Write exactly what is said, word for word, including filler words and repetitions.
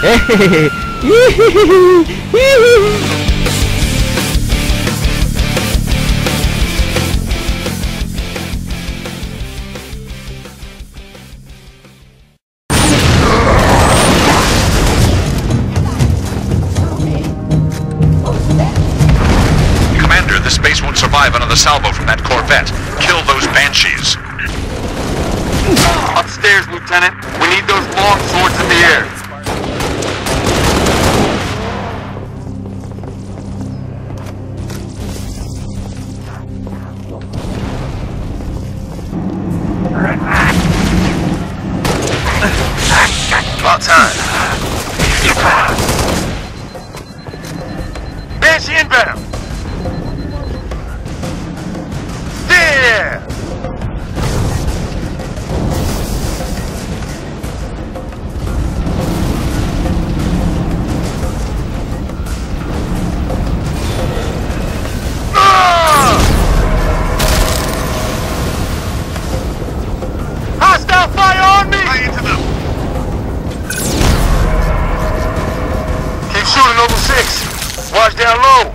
Commander, this base won't survive another salvo from that Corvette. Kill those Banshees. Upstairs, Lieutenant. We need those long swords in the air. About time. Banshee inbound! There! Hostile fire on me! Fly into them. Keep shooting, over six. Watch down low.